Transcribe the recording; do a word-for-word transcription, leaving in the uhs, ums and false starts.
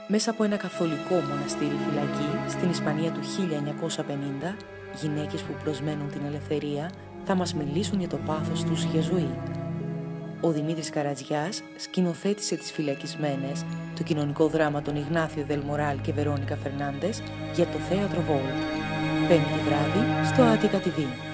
Μέσα από ένα καθολικό μοναστήρι φυλακή στην Ισπανία του χίλια εννιακόσια πενήντα, γυναίκες που προσμένουν την ελευθερία θα μας μιλήσουν για το πάθος τους για ζωή. Ο Δημήτρης Καρατζιάς σκηνοθέτησε τις Φυλακισμένες, το κοινωνικό δράμα των Ιγνάθιο Δελ Μοράλ και Βερόνικα Φερνάντες για το θέατρο Βόλτ. Πέμπτη βράδυ στο Attica τι βι.